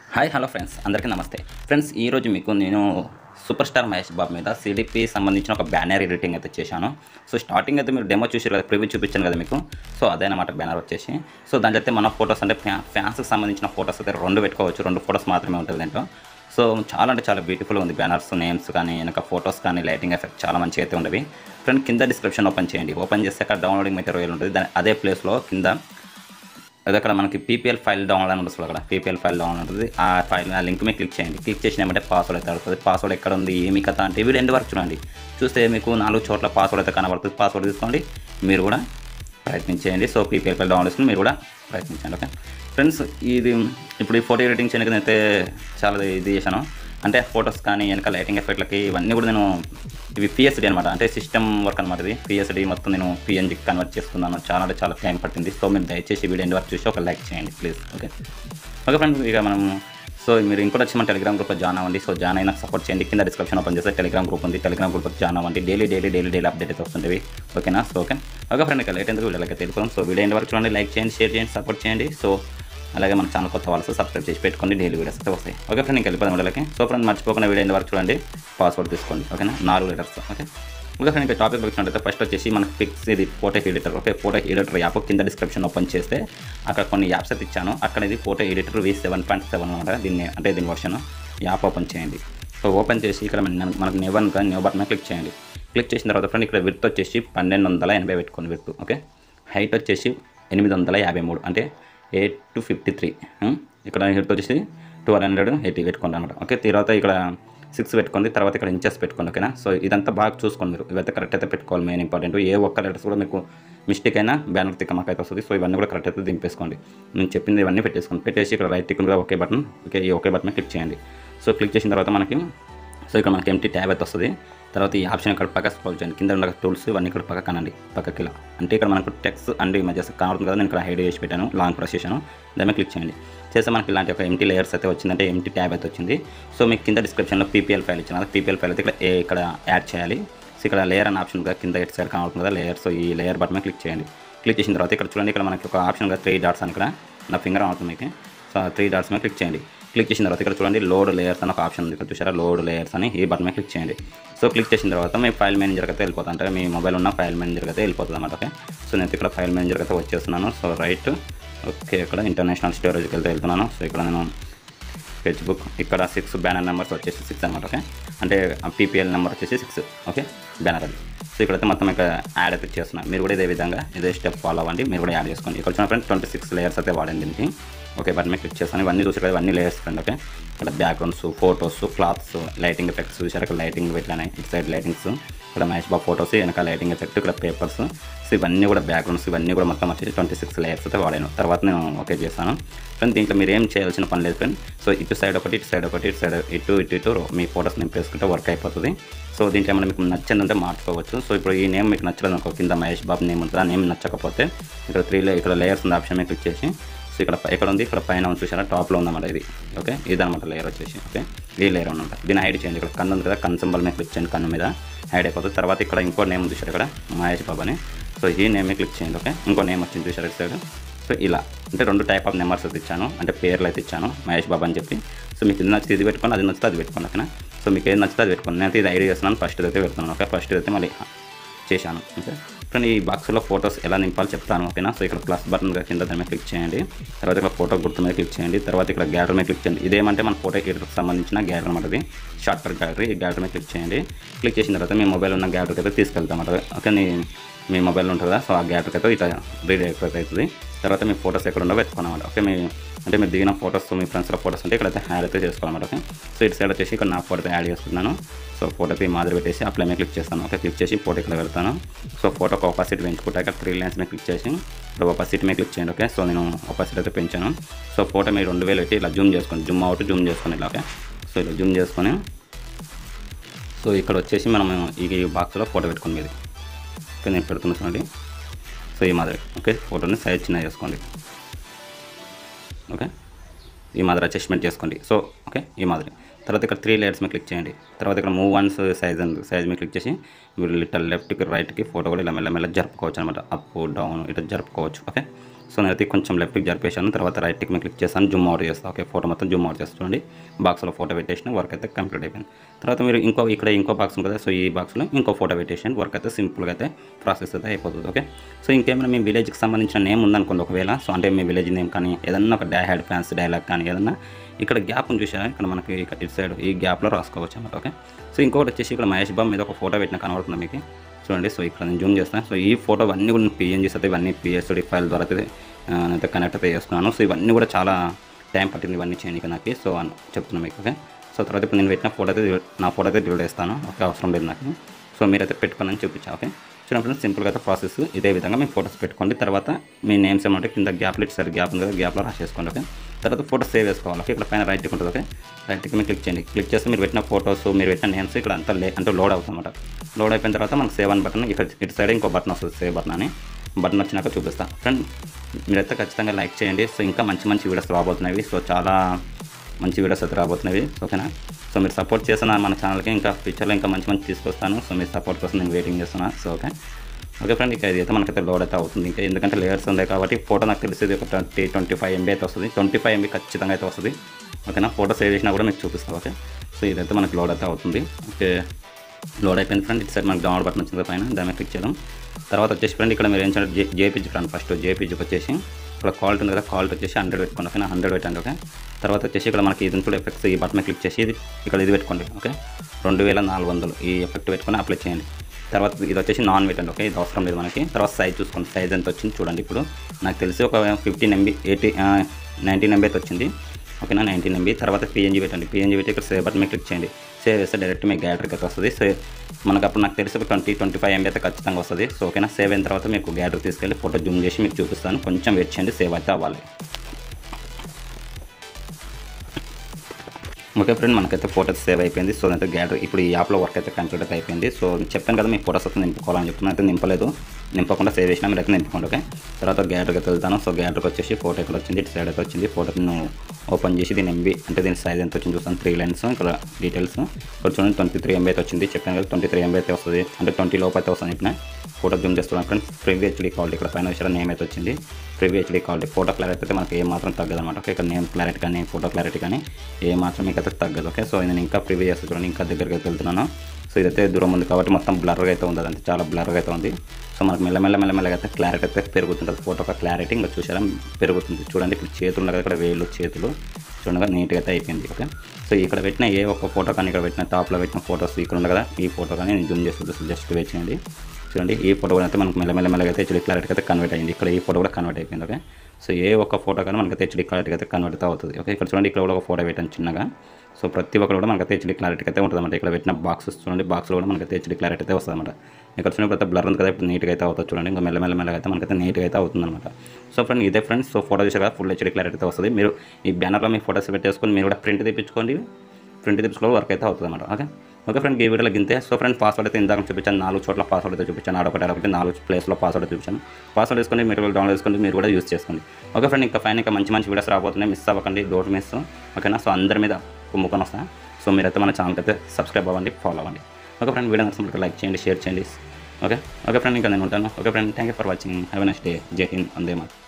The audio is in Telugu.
హాయ్ హలో ఫ్రెండ్స్, అందరికీ నమస్తే. ఫ్రెండ్స్, ఈరోజు మీకు నేను సూపర్ స్టార్ మహేష్ బాబు మీద సిడిపి సంబంధించిన ఒక బ్యానర్ ఎడిటింగ్ అయితే చేశాను. సో స్టార్టింగ్ అయితే మీరు డెమో చూసారు కదా, ప్రివ్యూ చూపించాను కదా మీకు. సో అదేనమాట బ్యానర్ వచ్చేసి. సో దాంట్లో అయితే మన ఫొటోస్ అంటే ఫ్యాన్స్కి సంబంధించిన ఫొటోస్ అయితే రెండు పెట్టుకోవచ్చు, రెండు ఫొటోస్ మాత్రమే ఉంటుంది దీంట్లో. సో చాలా అంటే చాలా బ్యూటిఫుల్గా ఉంది బ్యానర్స్, నేమ్స్ కానీ వెనక ఫొటోస్ కానీ లైటింగ్ ఎఫెక్ట్ చాలా మంచిగా అయితే ఉండేవి. ఫ్రెండ్, కింద డిస్క్రిప్షన్ ఓపెన్ చేయండి. ఓపెన్ చేస్తే అక్కడ డౌన్లోడింగ్ మెటీరియల్ ఉంటుంది. దాని అదే ప్లేస్లో కింద అది అక్కడ మనకి పీపీఎల్ ఫైల్ డౌన్లోడ్ అని ఉంటుంది. అక్కడ పీపీఎల్ ఫైల్ డౌన్లోడ్ ఉంటుంది. ఆ ఫైల్ ఆ లింక్ మీద క్లిక్ చేయండి. క్లిక్ చేసినామంటే పాస్వర్డ్ అయితే అడుగుతుంది. పాస్వర్డ్ ఎక్కడ ఉంది, ఏమి కథ అంటే వీడియో ఎండ్ వరకు చూడండి. చూస్తే మీకు 4 చోట్ల పాస్వర్డ్ అయితే కనబడుతుంది. పాస్వర్డ్ తీసుకోండి, మీరు కూడా ప్రయత్నించేయండి. సో పీపీఎల్ ఫైల్ డౌన్లోడ్ చేసుకుని మీరు కూడా ప్రయత్నించండి. ఓకే ఫ్రెండ్స్, ఇది ఇప్పుడు ఈ ఫోటో ఎడిటింగ్ చేయడానికి అయితే చాలా ఇది చేశాను. అంటే ఫొటోస్ కానీ వెనక లైటింగ్ ఎఫెక్ట్లకి ఇవన్నీ కూడా నేను ఇవి పిఎస్డి అనమాట, అంటే సిస్టమ్ వర్క్ అనమాట. ఇది పిఎస్డి మొత్తం నేను పిఎన్జికి కన్వర్ట్ చేసుకున్నాను. చాలా అంటే చాలా టైం పట్టింది. సో మీరు దయచేసి వీడియో ఎండ్ వరకు చూసి ఒక లైక్ చేయండి ప్లీజ్. ఓకే ఫ్రెండ్స్, ఇక మనం సో మీరు ఇంకోటి వచ్చి మన టెలిగ్రామ్ గ్రూప్లో జాయిన్ అవ్వండి. సో జాయిన్ అయినా సపోర్ట్ చేయండి. కింద డిస్క్రిప్షన్ ఓపెన్ చేస్తే టెలిగ్రామ్ గ్రూప్ ఉంది. టెలిగ్రామ్ గ్రూప్కి జాయిన్ అవ్వండి. డైలీ అప్డేట్ అయితే వస్తుంటుంది. ఓకేనా? సో ఓకే ఫ్రెండ్, ఇక లేట్ ఎందుకు వీడియోకి తెలుపుతాం. సో వీడియో ఎండ్ వరకు చూడండి, లైక్ చేయండి, షేర్ చేయండి, సపోర్ట్ చేయండి. సో అలాగే మన ఛానల్ కొత్త వాళ్ళు సబ్స్క్రైబ్ చేసి పెట్టుకోండి, డైలీ వీడియోస్ అయితే వస్తాయి. ఓకే ఫ్రెండ్, ఇంకా వెళ్ళిపోదాం వీడియోకి. సో ఫ్రెండ్, మర్చిపోకుండా వీడియో ఎండ్ వరకు చూడండి. పాస్వర్డ్ తీసుకోండి. ఓకేనా? 4 లెటర్స్. ఓకే ఫ్రెండ్, ఇంకా టాపిక్ వచ్చినట్టయితే ఫస్ట్ వచ్చేసి మనకు పిక్స్ ఇది photo editor. Okay, photo editor app కింద డిస్క్రిప్షన్ ఓపెన్ చేస్తే అక్కడ కొన్ని యాప్స్ అయితే ఇచ్చాను. అక్కడ ఇది ఫోటో ఎడిటర్ V7.7 అనమాట. దీని వర్షన్ యాప్ ఓపెన్ చేయండి. సో ఓపెన్ చేసి ఇక్కడ మనకు న్యూ బటన్ క్లిక్ చేయండి. క్లిక్ చేసిన తర్వాత ఫ్రెండ్, ఇక్కడ విడ్త్ వచ్చేసి 1280 పెట్టుకోండి విడ్త్. ఓకే, హైట్ వచ్చేసి 853, అంటే 8 to 53. ఇక్కడ హెడ్ వచ్చేసి 1280 పెట్టుకోండి అనమాట. ఓకే, తర్వాత ఇక్కడ 6 పెట్టుకోండి. తర్వాత ఇక్కడ ఇంచెస్ పెట్టుకోండి. ఓకేనా? సో ఇదంతా బాగా చూసుకోండి మీరు. ఇవైతే కరెక్ట్ అయితే పెట్టుకోవాలి, మెయిన్ ఇంపార్టెంట్. ఏ ఒక్క లెటర్స్ కూడా మీకు మిస్టేక్ అయినా బ్యానర్ తిక్కమాక అయితే వస్తుంది. సో ఇవన్నీ కూడా కరెక్ట్ అయితే దింపేసుకోండి. నేను చెప్పింది ఇవన్నీ పెట్టేసుకోండి. పెట్టేసి ఇక్కడ right tick okay button, okay ఈ ఓకే బటన్ క్లిక్ చేయండి. సో క్లిక్ చేసిన తర్వాత ఇక్కడ మనకి ఎంటీ ట్యాబ్ అయితే వస్తుంది. తర్వాత ఈ ఆప్షన్ ఇక్కడ పక్క స్క్రోల్ చేయండి. కింద ఉన్న టూల్స్ ఇవన్నీ ఇక్కడ పక్క కనండి, పక్కకి ఇలా. అంటే ఇక్కడ మనకు టెక్స్ట్ అండ్ ఇమేజెస్ కనబడుతుంది కదా, నేను ఇక్కడ హైడ్ చేసి పెట్టాను, లాంగ్ ప్రెస్ చేశాను. దాని క్లిక్ చేయండి. చేస్తే మనకి ఇలాంటి ఒక ఎంటీ లేయర్స్ అయితే వచ్చిందంటే ఎంటీ ట్యాబ్ అయితే వచ్చింది. సో మీకు కింద డిస్క్రిప్షన్లో పీపీఎల్ ఫైల్ ఇచ్చిన పీపీఎల్ ఫైల్ అయితే ఇక్కడ యాడ్ చేయాలి. సో ఇక్కడ లేయర్ అనే ఆప్షన్ కింద ఎట్ సైడ్ కనబడుతుంది కదా లేయర్. సో ఈ లేయర్ బటన్ క్లిక్ చేయండి. క్లిక్ చేసిన తర్వాత ఇక్కడ చూడండి, ఇక్కడ మనకి ఒక ఆప్షన్ 3 డాట్స్ అని ఇక్కడ నా ఫింగర్ అవుతుంది మీకు. సో 3 డాట్స్ మీద క్లిక్ చేయండి. క్లిక్ చేసిన తర్వాత ఇక్కడ చూడండి లోడ్ లేయర్స్ అని ఒక ఆప్షన్ ఉంది. ఇక్కడ చూసారా, లోడ్ లేయర్స్ అని ఈ బటన్ మీద క్లిక్ చేయండి. సో క్లిక్ చేసిన తర్వాత మీ ఫైల్ మేనేజర్కి అయితే వెళ్ళిపోతుంది, అంటే మీ మొబైల్ ఉన్న ఫైల్ మేనేజర్కి అయితే వెళ్ళిపోతుంది అన్నమాట. ఓకే, సో నేను ఇక్కడ ఫైల్ మేనేజర్కి అయితే వచ్చేస్తున్నాను. సో రైట్, ఓకే ఇక్కడ ఇంటర్నేషనల్ స్టోరేజ్కి వెళ్తున్నాను. సో ఇక్కడ నేను ఫేస్బుక్, ఇక్కడ 6 బ్యానర్ నెంబర్స్ వచ్చేసి 6 అనమాట. ఓకే, అంటే పీపీఎల్ నెంబర్ వచ్చేసి 6. ఓకే, బ్యానర్ అది. సో ఇక్కడైతే మొత్తం ఇక్కడ యాడ్ అయితే చేస్తున్నాను. మీరు కూడా ఇదే విధంగా ఇదే స్టెప్ ఫాలో అవ్వండి, మీరు కూడా యాడ్ చేసుకోండి. ఇక్కడ చూడండి ఫ్రెండ్, 26 లేయర్స్ అయితే వాడండి దీనికి. ఓకే, బటన్ మీద క్లిక్ చేస్తాను. ఇవన్నీ చూసి కదా, ఇవన్నీ లేయర్స్ ఫ్రెండ్. ఓకే, ఇక్కడ backgrounds, photos, clothes, lighting effects చూసారు. ఇక్కడ లైటింగ్ పెట్టాను, ఇటు సైడ్ లైటింగ్స్, ఇక్కడ మహేష్ బాబు ఫొటోస్, వెనక లైటింగ్ ఎఫెక్ట్, ఇక్కడ పేపర్స్. సో ఇవన్నీ కూడా బ్యాక్గ్రౌండ్స్, ఇవన్నీ కూడా మొత్తం వచ్చేసి 26 లేయర్స్ అయితే వాడాను. తర్వాత నేను ఓకే చేస్తాను ఫ్రెండ్. దీంట్లో మీరు ఏం చేయాల్సిన పని లేదు ఫ్రెండ్. సో ఇటు సైడ్ ఒకటి, ఇటు సైడ్ ఒకటి, ఇటు మీ ఫొటోస్ నింపేసుకుంటే వర్క్ అయిపోతుంది. సో దీంట్లో ఏమైనా మీకు నచ్చిందంటే మార్చుకోవచ్చు. సో ఇప్పుడు ఈ నేమ్ మీకు నచ్చలేదు అనుకో, కింద మహేష్ బాబు నేమ్ ఉంటుంది. ఆ నేమ్ నచ్చకపోతే ఇక్కడ లేయర్స్ ఉంది ఆప్షన్ మీద క్లిక్ చేసి, సో ఇక్కడ ఉంది, ఇక్కడ పైన ఉంది చూసారా, టాప్లో ఉందన్నమాట ఇది. ఓకే, ఇదనమాట లేయర్ వచ్చేసి. ఓకే, ఈ లేయర్ అనమాట. దీన్ని హైడ్ చేయండి. ఇక్కడ కన్ను ఉంది కదా, కన్ను సింబల్ మీద క్లిక్ చేయండి, కన్ను మీద హైడ్ అయిపోతుంది. తర్వాత ఇక్కడ ఇంకో నేమ్ ఉంది చూసారు, ఇక్కడ మహేష్ బాబు అని. సో ఈ నేమ్ మీద క్లిక్ చేయండి. ఓకే, ఇంకో నేమ్ వచ్చింది చూసారు ఇటు సైడ్. సో ఇలా అంటే 2 టైప్ ఆఫ్ నెంబర్స్ అయితే ఇచ్చాను, అంటే పేర్లు అయితే ఇచ్చాను మహేష్ బాబు అని చెప్పి. సో మీకు ఇది నచ్చితే ఇది పెట్టుకోండి, అది నచ్చితే అది పెట్టుకోండి. ఓకేనా? సో మీకు ఏది నచ్చితే అది పెట్టుకోండి. నేను ఇది ఐడియా చేస్తున్నాను, ఫస్ట్ అయితే పెడుతున్నాను. ఓకే, ఫస్ట్ అయితే మళ్ళీ చేశాను. ఓకే ఫ్రెండ్, ఈ బాక్స్లో ఫొటోస్ ఎలా నింపాలో చెప్తాను. ఓకేనా? సో ఇక్కడ ప్లస్ బటన్ కింద దాని మీద క్లిక్ చేయండి. తర్వాత ఇక్కడ ఫోటో గుర్తు మీద క్లిక్ చేయండి. తర్వాత ఇక్కడ గ్యాలరీ మీద క్లిక్ చేయండి. ఇదేమంటే మన ఫోటో ఎడిటర్కి సంబంధించిన గ్యాలరీ అనమాట. ఇది షార్ట్ కట్ గ్యాలరీ. ఈ గ్యాలరీ మీద క్లిక్ చేయండి. క్లిక్ చేసిన తర్వాత మీ మొబైల్ ఉన్న గ్యాలరీకి అయితే తీసుకెళ్తాం అన్నమాట. ఓకే, మీ మొబైల్ ఉంటుంది కదా, సో ఆ గ్యాలరీకి అయితే ఇట్లా రీడైరెక్ట్ అవుతుంది. తర్వాత మీ ఫొటోస్ ఎక్కడ ఉండో పెట్టుకోనమాట. ఓకే, మీరు దిగిన ఫొటోస్, మీ ఫ్రెండ్స్లో ఫొటోస్ అంటే ఇక్కడైతే యాడ్ అయితే చేసుకోవాలన్నమాట. ఓకే, సో ఇటు సైడ్ వచ్చేసి ఇక్కడ నా ఫోటో అయితే యాడ్ చేసుకుంటున్నాను. సో ఫోటో అయితే మాదిరి పెట్టేసి అప్లై మీద క్లిక్ చేస్తాను. ఓకే, క్లిక్ చేసి ఫోటో ఇక్కడ పెడతాను. సో ఫోటోకి ఆపోజిట్ పెంచుకుంటా, ఇక్కడ 3 లైన్స్ మీద క్లిక్ చేసి ఇప్పుడు ఆపోజిట్ మీద క్లిక్ చేయండి. ఓకే, సో నేను ఆపోజిట్ అయితే పెంచాను. సో ఫోటో మీరు 2000 పెట్టి ఇలా జూమ్ చేసుకోండి, జూమ్ అవుట్, జూమ్ చేసుకొని ఇలా. ఓకే, సో ఇలా జూమ్ చేసుకొని, సో ఇక్కడ వచ్చేసి మనం ఈ బాక్స్లో ఫోటో పెట్టుకోండి మీది. ఓకే, నేను పెడుతున్నా చూడండి. సో ఈ మాదిరి. ఓకే, ఫోటోని సైజ్ చిన్న చేసుకోండి. ఓకే, ఈ మాదిరి అడ్జస్ట్మెంట్ చేసుకోండి. సో ఓకే, ఈ మాదిరి. తర్వాత ఇక్కడ 3 లేయర్స్ మీద క్లిక్ చేయండి. తర్వాత ఇక్కడ మూవ్ వన్స్ సైజ్ మీద క్లిక్ చేసి మీరు లిటిల్ లెఫ్ట్కి రైట్కి ఫోటో కూడా ఇలా మెల్లమెల్ల జరుపుకోవచ్చు అనమాట. అప్ డౌన్ ఇట్లా జరుపుకోవచ్చు. ఓకే, సో నేనైతే కొంచెం లెఫ్ట్కి జరిపేసాను, తర్వాత రైట్కి మీద క్లిక్ చేస్తాను, జూమ్ అవుట్ చేస్తాను. ఓకే, ఫోటో మొత్తం జూమ్ అవుట్ చేస్తాను. చూడండి బాక్స్లో ఫోటో పెట్టేసిన, వర్క్ అయితే కంప్లీట్ అయిపోయింది. తర్వాత మీరు ఇక్కడ ఇంకో బాక్స్ ఉంది కదా, సో ఈ బాక్స్లో ఇంకో ఫోటో పెట్టేసిన, వర్క్ అయితే సింపుల్గా అయితే ప్రాసెస్ అయితే అయిపోతుంది. ఓకే, సో ఇంకేమైనా మీ విలేజ్కి సంబంధించిన నేమ్ ఉందనుకోండి ఒకవేళ, సో అంటే మీ విలేజ్ నేమ్ కానీ ఏదన్నా ఒక హ్యాడ్ ఫ్యాన్స్ డైలాగ్ కానీ ఏదన్నా ఇక్కడ గ్యాప్ చూసారా, ఇక్కడ మనకి ఇటు సైడ్ ఈ గ్యాప్లో రాసుకోవచ్చు అన్నమాట. ఓకే, సో ఇంకొకటి వచ్చేసి ఇక్కడ మహేష్ బాబు మీద ఒక ఫోటో పెట్టిన కనబడుతుంది మీకు చూడండి. సో ఇక్కడ నేను జూమ్ చేస్తాను. సో ఈ ఫోటో అన్నీ కూడా పిఎన్జీస్ అయితే ఇవన్నీ పిఎస్డి ఫైల్ ద్వారా అయితే కనెక్ట్ అయితే చేసుకున్నాను. సో ఇవన్నీ కూడా చాలా టైం పట్టింది ఇవన్నీ చేయడానికి నాకు. సో చెప్తున్నాను మీకు. ఓకే, సో తర్వాత ఇప్పుడు నేను పెట్టిన ఫోటో అయితే నా ఫోటో అయితే డిలీట్ చేస్తాను. ఓకే, అవసరం లేదు నాకు. సో మీరైతే పెట్టుకోనని చూపించాను. ఓకే, చూడండి సింపుల్గా అయితే ప్రాసెస్ ఇదే విధంగా మీ ఫోటోస్ పెట్టుకోండి. తర్వాత మీ నేమ్స్ ఏమంటే కింద గ్యాప్లో ఇటు గ్యాప్ ఉంది కదా, గ్యాప్లో రాసేసుకోండి. ఓకే, తర్వాత ఫోటో సేవ్ చేసుకోవాలి. ఓకే, ఇక్కడ పైన రైట్కి ఉంటుంది. ఓకే, రైట్కి మీరు క్లిక్ చేయండి. క్లిక్ చేస్తే మీరు పెట్టిన ఫోటోస్, మీరు పెట్టిన నేమ్స్ ఇక్కడ అంతా అంటే లోడ్ అవుతుంది అనమాట. లోడ్ అయిపోయిన తర్వాత మనకు సేవ్ అని బటన్ ఇక్కడ ఇటు సైడ్ ఇంకో బటన్ వస్తుంది, సేవ్ బటన్ అని. బటన్ వచ్చినాక చూపిస్తాను. ఫ్రెండ్ మీరైతే ఖచ్చితంగా లైక్ చేయండి. సో ఇంకా మంచి మంచి వీడియోస్ రాబోతున్నాయి. సో చాలా మంచి వీడియోస్ అయితే రాబోతున్నాయి. ఓకేనా, సో మీరు సపోర్ట్ చేస్తున్నారు మన ఛానల్కి, ఇంకా ఫ్యూచర్లో ఇంకా మంచి మంచి తీసుకొస్తాను. సో మీ సపోర్ట్ కోసం నేను వెయిటింగ్ చేస్తున్నాను. సో ఓకే ఫ్రెండ్, ఇక ఇది అయితే మనకైతే లోడ్ అయితే అవుతుంది. ఇంకా ఎందుకంటే లేయర్స్ ఉన్నాయి కాబట్టి ఫోటో నాకు తెలిసేది ఒక 25 MB అయితే వస్తుంది. 25 MB ఖచ్చితంగా అయితే వస్తుంది. ఓకేనా, ఫోటో సేవ్ చేసినా కూడా మీకు చూపిస్తాను. ఓకే, సో ఇదైతే మనకి లోడ్ అయితే అవుతుంది. ఓకే, లోడ్ అయిపోయింది ఫ్రెండ్. ఇటు సైడ్ మనకి డౌన్లోడ్ బటన్ వచ్చింది పైన, దాన్ని క్లిక్ చేద్దాం. తర్వాత వచ్చేసి ఫ్రెండ్ ఇక్కడ మీరు ఏం చేయాలి, జేపీజీ ఫ్రెండ్ ఫస్ట్ జేపీజీకి వచ్చేసి ఇక్కడ క్వాలిటీ ఉంది కదా, క్వాలిటీ వచ్చేసి 100 పెట్టుకోండి. ఓకేనా, 100 పెట్టండి. ఓకే, తర్వాత వచ్చేసి ఇక్కడ మనకి ఇది చూడ ఎఫెక్ట్స్ ఈ బటన్ క్లిక్ చేసి ఇక్కడ ఇది పెట్టుకోండి. ఓకే, 2400 ఈ ఎఫెక్ట్ పెట్టుకొని అప్లై చేయండి. తర్వాత ఇది వచ్చేసి నాన్ పెట్టండి. ఓకే, ఇది అవసరం లేదు మనకి. తర్వాత సైజ్ చూసుకోండి, సైజ్ ఎంత వచ్చింది చూడండి. ఇప్పుడు నాకు తెలిసి ఒక 15 MB 19 MB అయితే వచ్చింది. ఓకేనా, 19 MB. తర్వాత పిఎన్జీ పెట్టండి. పిఎన్జీ పెట్టి ఇక్కడ సేవ్ బటన్ మీద క్లిక్ చేయండి. సేవ్ చేస్తే డైరెక్ట్ మీ గ్యాలరీకి అయితే వస్తుంది. సో మనకు అప్పుడు నాకు తెలిసి ఒక 20-25 MB అయితే ఖచ్చితంగా వస్తుంది. సో ఓకేనా, సేవ్ అయిన తర్వాత మీకు గ్యాలరీ తీసుకెళ్ళి ఫోటో జూమ్ చేసి మీకు చూపిస్తాను. కొంచెం వెయిట్ చేయండి, సేవ్ అయితే అవ్వాలి. ఓకే ఫ్రెండ్, మనకైతే ఫోటోస్ సేవ్ అయిపోయింది. సో అయితే గ్యాలరీ ఇప్పుడు ఈ యాప్లో వర్క్ అయితే కంప్లీట్ అయితే అయిపోయింది. సో చెప్పాను కదా మీ ఫోటోస్ అయితే నింపుకోవాలని చెప్తున్నాను. అయితే నింపలేదు, నింపకుండా సేవ్ చేసినా మీరు అయితే నింపుకోండి. ఓకే, తర్వాత గ్యాలరీకి అయితే వెళ్తాను. సో గ్యాలరీకి వచ్చేసి ఫోటో ఇక్కడ వచ్చింది, ఇటు సైడ్ అయితే వచ్చింది. ఫోటోను ఓపెన్ చేసి దీని MB అంటే దీని సైజ్ ఎంత వచ్చింది చూస్తాను. 3 లైన్స్ ఇక్కడ డీటెయిల్స్ ఇక్కడ చూడండి. 23 MB అయితే వచ్చింది. చెప్పాను కదా 23 MB అయితే వస్తుంది, అంటే 20 లోపు అయితే వస్తుంది. ఇప్పుడు ఫోటో జూమ్ చేస్తున్నాను ఫ్రెండ్స్. ప్రివ్యూ హెచ్డీ క్వాలిటీ ఇక్కడ పైన వచ్చారా నేమ్ అయితే వచ్చింది. Preview HD quality photo clarity అయితే మనకి ఏమాత్రం తగ్గదు అనమాట. ఓకే, ఇక్కడ నేమ్ క్లారిటీ కానీ ఫోటో క్లారిటీ కానీ ఏమాత్రం మీకు అయితే తగ్గదు. ఓకే, సో నేను ఇంకా ప్రివ్యూ చేస్తే చూడండి, ఇంకా దగ్గరికి అయితే వెళ్తున్నాను. సో ఇదైతే దూరం ఉంది కాబట్టి మొత్తం బ్లర్గా అయితే ఉంది, అదంతా చాలా బ్లర్గా అయితే ఉంది. సో మనకు మెల్లమెల్లగా అయితే క్లారిటీ అయితే పెరుగుతుంటుంది. ఫోటో ఒక క్లారిటీ ఇంకా చూసారా పెరుగుతుంది. చూడండి ఇప్పుడు చేతులు ఉన్నాయి కదా, ఇక్కడ వేళ్ళు చేతులు చూడగా నీట్గా అయితే అయిపోయింది. ఓకే, సో ఇక్కడ పెట్టిన ఏ ఒక్క ఫోటో కానీ ఇక్కడ పెట్టిన టాప్లో పెట్టిన ఫోటోస్ ఇక్కడ ఉంది కదా, ఈ ఫోటో కానీ నేను జూమ్ చేసి జస్ట్ వెయిట్ చేయండి. చూడండి ఈ ఫోటో కూడా అయితే మనకు మెల్లమెల్లగా అయితే హెచ్డీ క్లారిటీ అయితే కన్వర్ట్ అయింది. ఇక్కడ ఈ ఫోటో కూడా కన్వర్ట్ అయిపోయింది. ఓకే, సో ఏ ఒక్క ఫోటో కానీ మనకైతే హెచ్డీ క్లారిటీ అయితే కన్వర్ట్ అవుతుంది. ఓకే, ఇక్కడ చూడండి ఇక్కడ కూడా ఒక ఫోటో పెట్టాను చిన్నగా. సో ప్రతి ఒక్కరు కూడా మనకైతే హెచ్డీ క్లారిటీ అయితే ఉంటుంది అన్నమాట. ఇక్కడ పెట్టిన బాక్సెస్ చూడండి, బాక్స్లో కూడా మనకైతే హెచ్డీ క్లారిటీ అయితే వస్తుంది అనమాట. ఇక్కడ చూడండి ప్రతి బ్లర్ ఉంది కదా, ఇప్పుడు నీట్గా అయితే అవుతుంది చూడండి. ఇంకా మెల్లమెల్లగా అయితే మనకైతే నీట్గా అయితే అవుతుంది అనమాట. సో ఫ్రెండ్ ఇదే ఫ్రెండ్స్, సో ఫోటో చూసారు కదా ఫుల్ హెచ్డీ క్లారిటీ అయితే వస్తుంది. మీరు ఈ బ్యానర్లో మీ ఫోటోస్ పెట్టేసుకొని మీరు కూడా ప్రింట్ తెప్పించుకోండి. ప్రింట్ తెప్పించుకోవడం వర్క్ అయితే అవుతుంది అనమాట. ఓకే ఫ్రెండ్, ఈ వీడియోలో గింతే. సో ఫ్రెండ్ పాస్వర్డ్ అయితే ఇందాక చూపించాను, 4 చోట్ల పాస్వర్డ్ అయితే చూపించాను. ఆడొకటి 4 ప్లేస్లో పాస్వర్డ్ అయితే చూపించాను. పాస్వర్డ్ వేసుకొని మీరు డౌన్లోడ్ చేసుకొని మీరు కూడా యూస్ చేసుకోండి. ఓకే ఫ్రెండ్, ఇంకా మంచి వీడియోస్ రాబోతున్నాయి, మిస్ అవ్వకండి, డోంట్ మిస్. ఓకేనా, సో అందరి మీద కుమ్ముకొని వస్తాను. సో మీరైతే మన ఛానల్కి అయితే సబ్స్క్రైబ్ అవ్వండి, ఫాలో అవ్వండి. ఓకే ఫ్రెండ్, వీడియో నచ్చినట్టు లైక్ చేయండి, షేర్ చేయండి. ఓకే ఫ్రెండ్, ఇంకా నేను ఉంటాను. Okay friend, thank you for watching. Have a nice day. జై హింద్, వందే మాతరం.